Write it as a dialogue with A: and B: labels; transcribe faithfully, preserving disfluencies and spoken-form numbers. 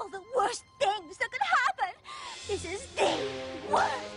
A: all the worst things that could happen. This is the worst.